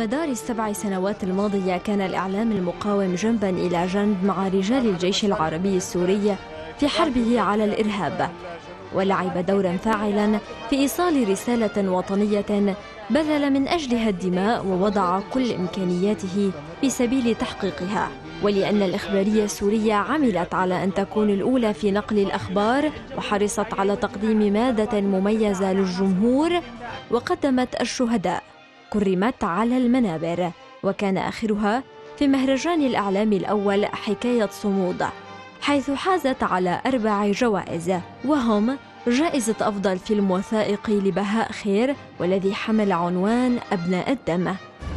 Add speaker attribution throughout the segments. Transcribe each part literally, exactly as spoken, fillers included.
Speaker 1: مدار السبع سنوات الماضية كان الإعلام المقاوم جنبا إلى جنب مع رجال الجيش العربي السوري في حربه على الإرهاب، ولعب دورا فاعلا في إيصال رسالة وطنية بذل من أجلها الدماء ووضع كل إمكانياته في سبيل تحقيقها. ولأن الإخبارية السورية عملت على أن تكون الأولى في نقل الأخبار وحرصت على تقديم مادة مميزة للجمهور وقدمت الشهداء، كرمت على المنابر، وكان آخرها في مهرجان الإعلام الأول حكاية صمود، حيث حازت على أربع جوائز، وهم جائزة أفضل فيلم وثائقي لبهاء خير، والذي حمل عنوان أبناء الدم.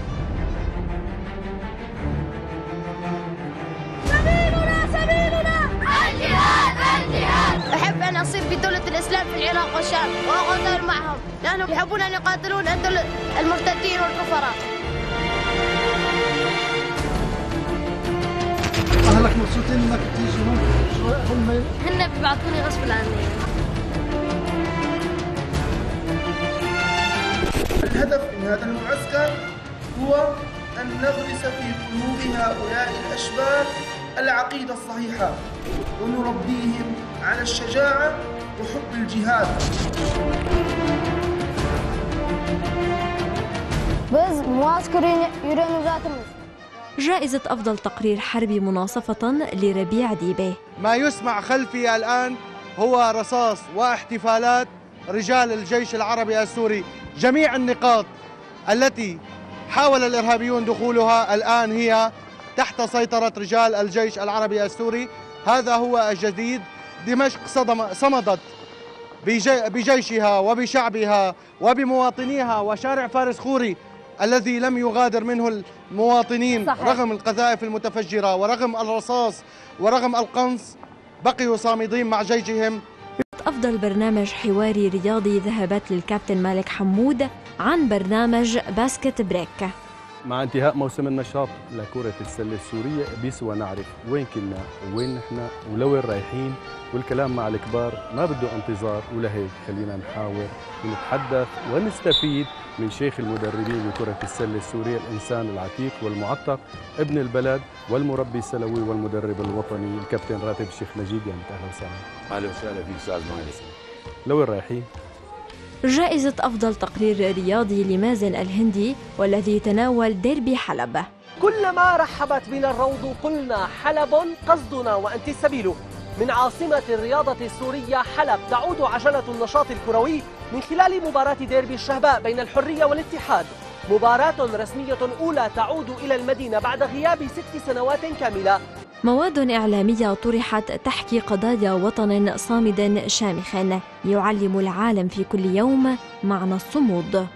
Speaker 2: سبيلنا سبيلنا الجهاد الجهاد. أحب أن أصير في دولة الإسلام في العراق والشام وأقاتل معهم، لأنهم يحبون أن يقاتلون المرتدين والكفراء.
Speaker 3: أهلك مبسوطين إنك تيجي هون؟ هم
Speaker 2: هن بيبعثوني غصب عني.
Speaker 4: الهدف من هذا المعسكر هو أن نغرس في قلوب هؤلاء الأشبال العقيدة الصحيحة ونربيهم على الشجاعة وحب الجهاد.
Speaker 2: بس معسكر يرينو ذات المس.
Speaker 1: جائزة أفضل تقرير حربي مناصفة لربيع ديبه.
Speaker 5: ما يسمع خلفي الآن هو رصاص واحتفالات رجال الجيش العربي السوري. جميع النقاط التي حاول الإرهابيون دخولها الآن هي تحت سيطرة رجال الجيش العربي السوري. هذا هو الجديد. دمشق صدم صمدت بجي بجيشها وبشعبها وبمواطنيها، وشارع فارس خوري الذي لم يغادر منه المواطنين صحيح. رغم القذائف المتفجرة ورغم الرصاص ورغم القنص بقيوا صامدين مع جيشهم.
Speaker 1: أفضل برنامج حواري رياضي ذهبت للكابتن مالك حمود عن برنامج باسكت بريك.
Speaker 6: مع انتهاء موسم النشاط لكرة السلة السورية بيسوى نعرف وين كنا وين نحن ولوين رايحين، والكلام مع الكبار ما بده انتظار، ولهيك خلينا نحاول ونتحدث ونستفيد من شيخ المدربين بكرة السلة السورية، الإنسان العتيق والمعتق، ابن البلد والمربي السلوي والمدرب الوطني الكابتن راتب الشيخ نجيب. يعني أهلا وسهلا.
Speaker 7: أهلا وسهلا فيك أستاذ مهندس.
Speaker 1: لوين رايحين؟ جائزة أفضل تقرير رياضي لمازن الهندي، والذي تناول ديربي حلب.
Speaker 8: كلما رحبت بنا الروض قلنا حلب قصدنا وأنت السبيل. من عاصمة الرياضة السورية حلب تعود عجلة النشاط الكروي من خلال مباراة ديربي الشهباء بين الحرية والاتحاد، مباراة رسمية أولى تعود إلى المدينة بعد غياب ست سنوات كاملة.
Speaker 1: مواد إعلامية طرحت تحكي قضايا وطن صامد شامخ يعلم العالم في كل يوم معنى الصمود.